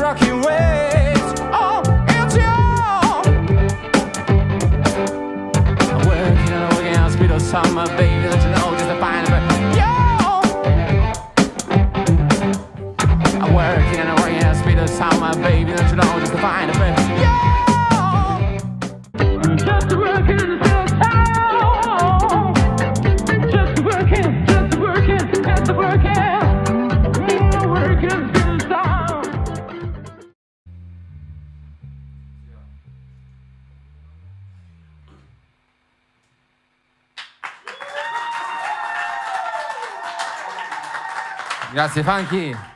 trucking ways. Oh, it's yours. I'm working on a working hospital summer, baby, don't you know, just a fine but I'm working on a working hospital summer, baby, don't you know, just a fine but just working in the town. Just working, just working, just working. Grazie Funky.